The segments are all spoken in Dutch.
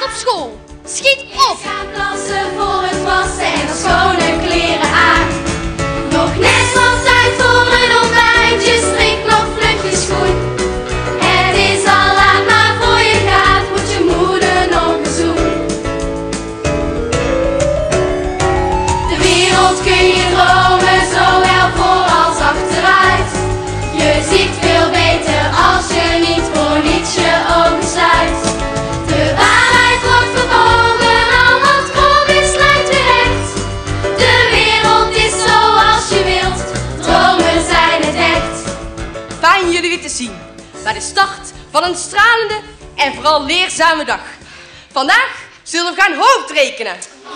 op school. Schiet op! Ik ga plassen voor het wassen en de schone kleren aan. Nog net wat tijd voor een ontbijtje, strik nog vlugjes goed. Het is al laat, maar voor je gaat, moet je moeder nog een zoen. De wereld kun je dromen, zowel voor als achteruit. Je ziet veel beter als je niet voor niets je ogen sluit. De waarheid wordt verborgen, al wat krom is lijkt weer recht. De wereld is zoals je wilt, dromen zijn het echt. Fijn jullie weer te zien bij de start van een stralende en vooral leerzame dag. Vandaag zullen we gaan hoofdrekenen.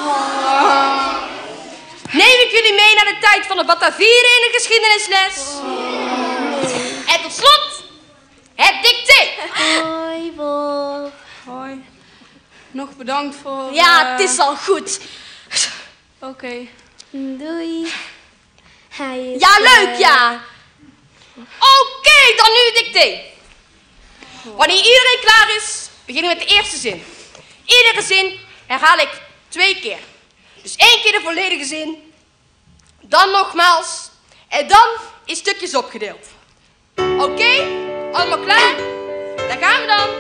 Neem ik jullie mee naar de tijd van de Batavieren in de geschiedenisles. En tot slot, het dicté. Hoi, Bob. Hoi. Nog bedankt voor... Ja, het is al goed. Oké. Doei. Hij is, Ja, leuk, ja. Oké, dan nu het dicté. Wanneer iedereen klaar is, beginnen we met de eerste zin. Iedere zin herhaal ik 2 keer. Dus 1 keer de volledige zin, dan nogmaals en dan in stukjes opgedeeld. Oké, allemaal klaar? Daar gaan we dan.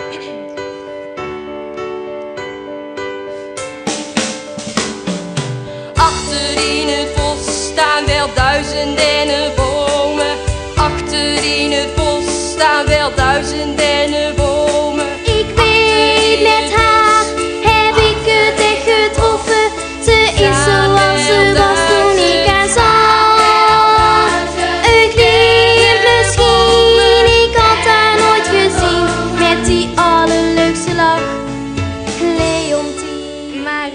Achter in het bos staan wel duizenden bomen. Achter in het bos staan wel duizenden bomen. Ik weet met haar heb ik het echt getroffen. Ze is zoals ze was toen ik haar zag. Het lief misschien, ik had haar nooit gezien. Met die allerleukste lach, Leontien. Maar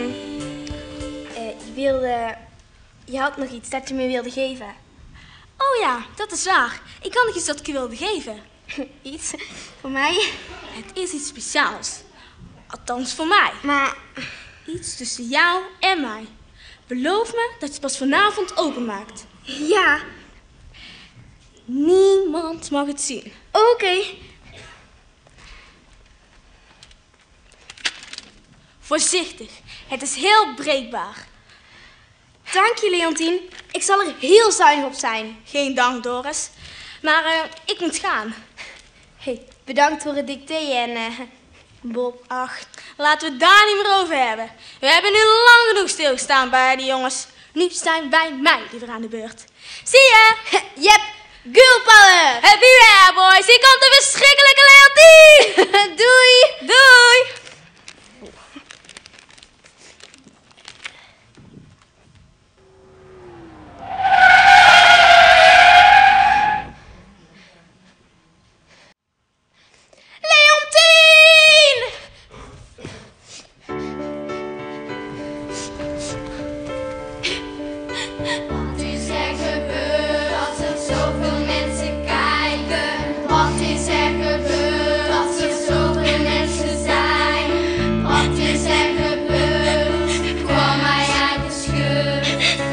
je had nog iets dat je me wilde geven. Oh ja, dat is waar. Ik had nog iets dat ik je wilde geven. Iets voor mij? Het is iets speciaals. Althans voor mij. Maar Iets tussen jou en mij. Beloof me dat je het pas vanavond openmaakt. ja, Niemand mag het zien. oké. Voorzichtig. Het is heel breekbaar. Dank je, Leontien. Ik zal er heel zuinig op zijn. Geen dank, Doris. Maar ik moet gaan. Hey, bedankt voor het dicté en Bob. Ach, laten we het daar niet meer over hebben. We hebben nu lang genoeg stilgestaan bij die jongens. Nu zijn wij mij liever aan de beurt. Zie je? Jep, girl power. Happy Rare Boys, hier komt de verschrikkelijke Leontien! Doei. Doei! Leontien! Wat is er gebeurd als er zoveel mensen kijken? Wat is er gebeurd als er zoveel mensen zijn? Wat is er gebeurd? Kwam hij uit de scheur?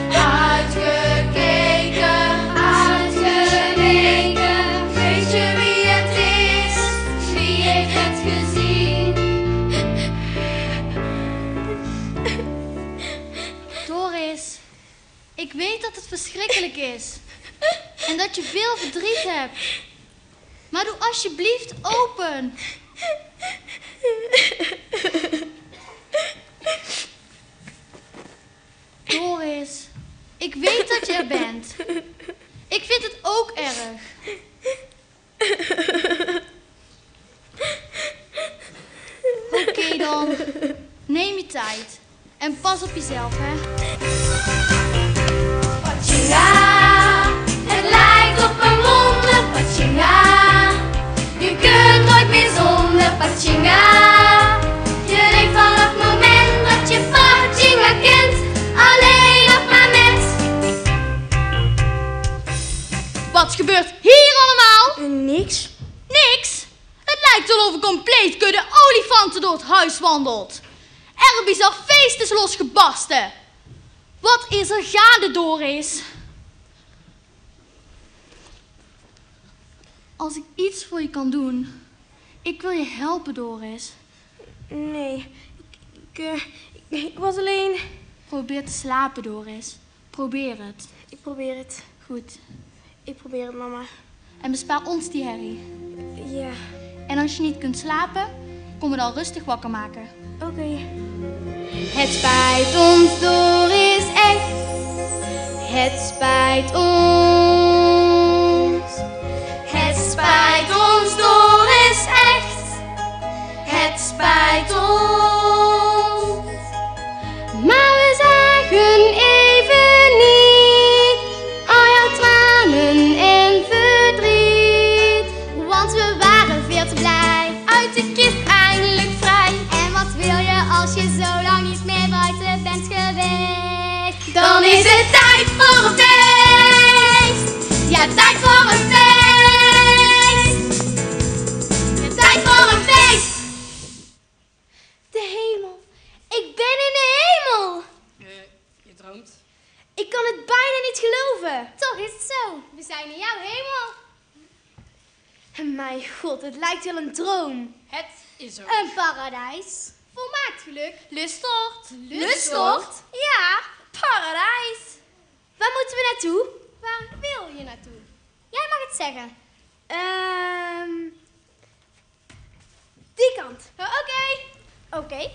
Uitgekeken, uitgeweken. Weet je wie het is? Wie heeft het gezien? Doris, ik weet dat het verschrikkelijk is en dat je veel verdriet hebt. Maar doe alsjeblieft open. Doris, ik weet dat je er bent. Ik vind het ook erg. Oké dan, neem je tijd. En pas op jezelf, hè. Pachinga, het lijkt op een wonder, Pachinga. Je kunt nooit meer zonder Pachinga. Je leeft vanaf het moment dat je Pachinga kent, alleen nog maar met. Wat gebeurt hier allemaal? Niks. Niks. Het lijkt wel of een compleet kudde olifanten door het huis wandelt. Er een bizar feest is losgebarsten. Wat is er gaande, Doris? Als ik iets voor je kan doen, ik wil je helpen, Doris. Nee, ik was alleen... Probeer te slapen, Doris. Probeer het. Ik probeer het. Goed. Ik probeer het, mama. En bespaar ons die herrie. Ja. En als je niet kunt slapen, kom me dan rustig wakker maken. Oké. Het spijt ons, Doris, echt. Het spijt ons. Het spijt ons, Doris, echt. Het spijt ons. Maar we zagen even niet al jouw tranen en verdriet. Want we waren veel te blij, uit de kist eindelijk vrij. En wat wil je als je zo lang niet meer buiten bent geweest? Dan is het tijd voor een feest. Ja, tijd voor een feest. Ja, tijd voor een feest. De hemel. Ik ben in de hemel. Je droomt. Ik kan het bijna niet geloven. Toch is het zo. We zijn in jouw hemel. Mijn god, het lijkt wel een droom. Het is er. Een paradijs. Volmaakt geluk. Lustort. Lustort? Ja, paradijs. Waar moeten we naartoe? Waar wil je naartoe? Jij mag het zeggen. Die kant. Oké.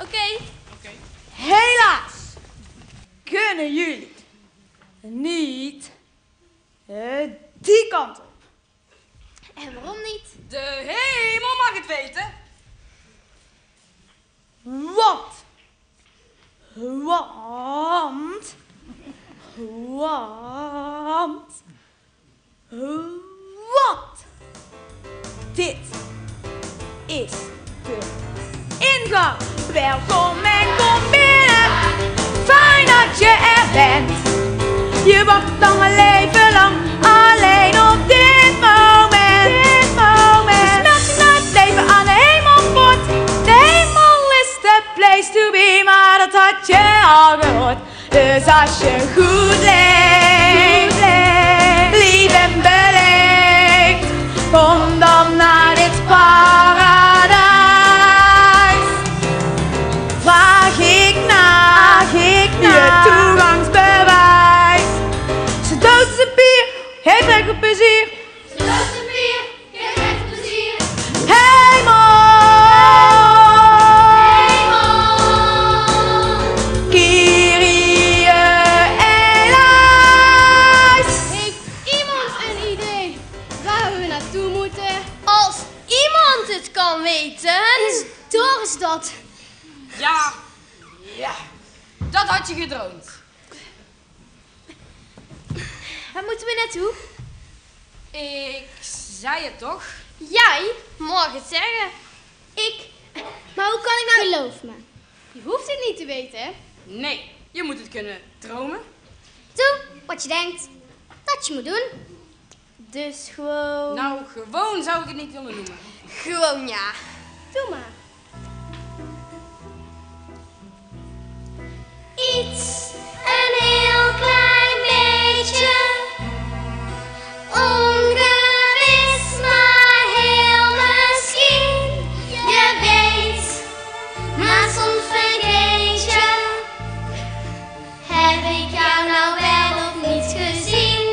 Helaas kunnen jullie niet die kant op. En waarom niet? De hemel mag het weten. Want dit is de ingang. Welkom en kom binnen. Fijn dat je er bent. Je wacht dan een leven lang alleen op dit moment. Dus meld je naar het leven aan de hemelpoort. De hemel is the place to be, maar dat had je al gehoord. Dus als je goed leeft, lief en beleefd, kom dan naar dit paradijs. Vraag ik naar je toegangsbewijs. Ze dood ze bier, heeft recht op plezier. Is dat? Ja, dat had je gedroomd. Waar moeten we naartoe? Ik zei het toch? Jij mag het zeggen. Maar hoe kan ik nou... Geloof me. Je hoeft het niet te weten, hè? Nee, je moet het kunnen dromen. Doe wat je denkt dat je moet doen. Dus gewoon... Nou, gewoon zou ik het niet willen noemen. Gewoon ja. Doe maar. Iets, een heel klein beetje, ongewis, maar heel misschien. Je weet, maar soms vergeet je. Heb ik jou nou wel of niet gezien?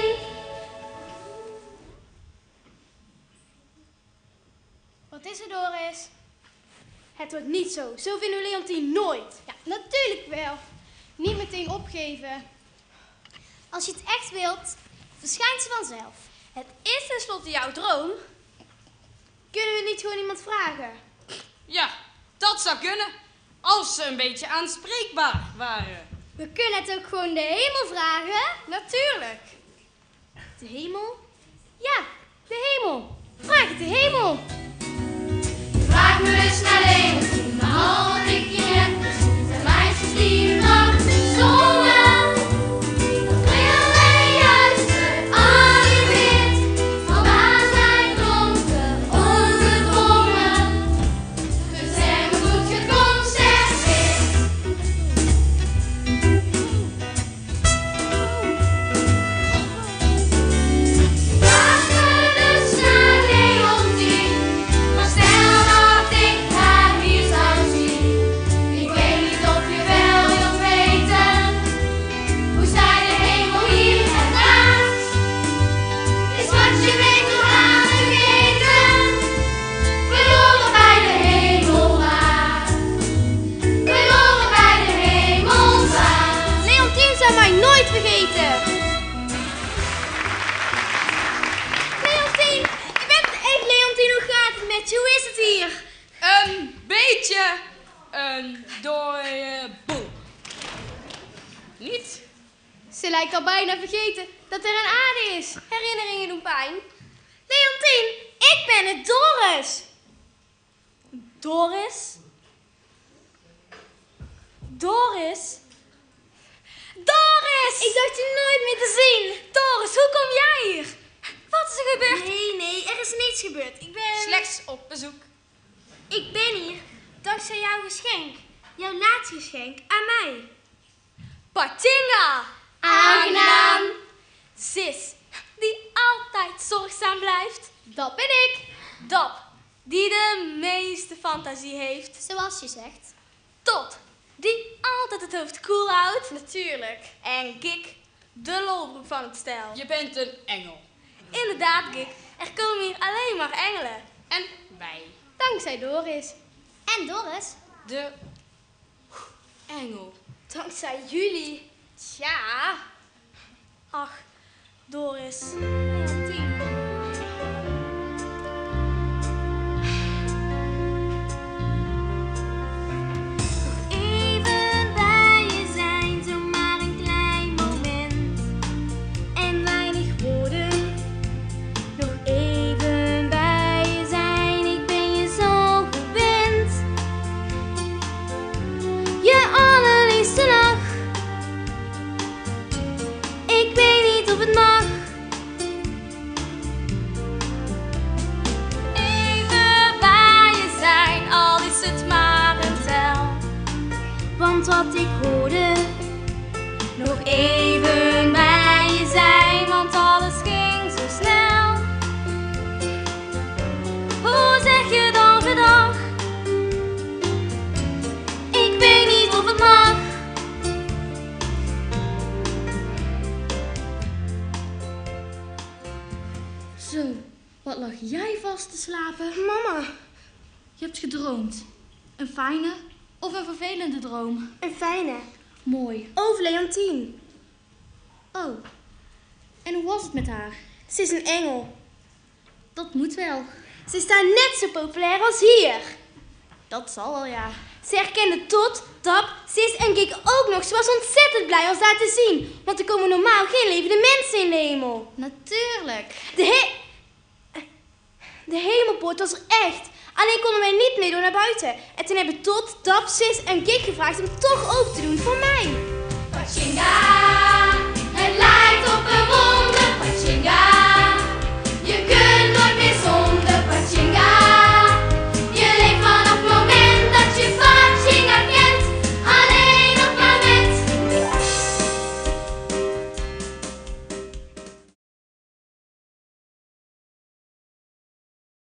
Wat is er, Doris? Het wordt niet zo. Zo vinden we Leontien nooit. Ja, natuurlijk wel. Niet meteen opgeven. Als je het echt wilt, verschijnt ze vanzelf. Het is tenslotte jouw droom. Kunnen we niet gewoon iemand vragen? Ja, dat zou kunnen. Als ze een beetje aanspreekbaar waren. We kunnen het ook gewoon de hemel vragen. Natuurlijk. De hemel? Ja, de hemel. Vraag het de hemel. Vraag me eens naar Leontien, maar al wat ik je heb gezien zijn meisjes die nacht zongen. Dat alleen juist geanimeerd, van waar zij dronken, ongedwongen. Dus er moet geconcerteerd. Vraag me dus naar Leontien. een dode boel. Niet? Ze lijkt al bijna vergeten dat er een aarde is. Herinneringen doen pijn. Leontien, ik ben het, Doris. Doris? Doris? Doris! Ik dacht je nooit meer te zien. Doris, hoe kom jij hier? Wat is er gebeurd? Nee, er is niets gebeurd. Ik ben... Slechts op bezoek. Ik ben hier dankzij jouw geschenk. Jouw laatste geschenk aan mij. Patinga! Aangenaam. Sis, die altijd zorgzaam blijft. Dat ben ik. Dap, die de meeste fantasie heeft. Zoals je zegt. Tot, die altijd het hoofd koel houdt. Natuurlijk. En Kik, de lolbroek van het stel. Je bent een engel. Inderdaad, Kik, er komen hier alleen maar engelen. En wij. Dankzij Doris. En Doris? De engel. Dankzij jullie. Ja. Ach, Doris. Leontien. Even bij je zijn, zomaar een klein moment. En weinig woorden. Nog even bij je zijn, ik ben je zo gewend. Je allerliefste lach. Ik weet niet of het mag. Even bij je zijn, al is het maar een tel. Want wat ik hoorde, Nog even bij je zijn, want alles ging zo snel. Hoe zeg je dan gedag? ik weet niet of het mag. Zo, wat lag jij vast te slapen? Mama, Je hebt gedroomd. Een fijne of een vervelende droom? een fijne. Mooi. Over Leontien. Oh, en hoe was het met haar? Ze is een engel. Dat moet wel. Ze is daar net zo populair als hier. Dat zal wel, ja. Ze herkende Tot, Dap, Sis en Kik ook nog. Ze was ontzettend blij ons daar te zien. Want er komen normaal geen levende mensen in de hemel. Natuurlijk. De hemelpoort was er echt. Alleen konden wij niet meedoen naar buiten. En toen hebben Tot, Dap, Sis en Kik gevraagd om toch open te doen voor mij. Patinga